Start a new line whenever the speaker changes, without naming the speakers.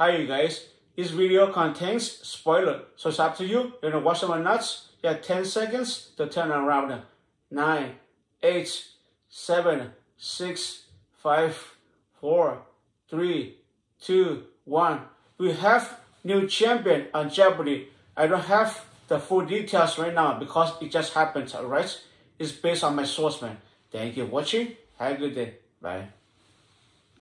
Hi you guys, this video contains spoiler, so it's up to you. You know, watch them or not. You have 10 seconds to turn around. 9, 8, 7, 6, 5, 4, 3, 2, 1. We have new champion on Jeopardy. I don't have the full details right now because it just happened, alright? It's based on my source, man. Thank you for watching. Have a good day. Bye.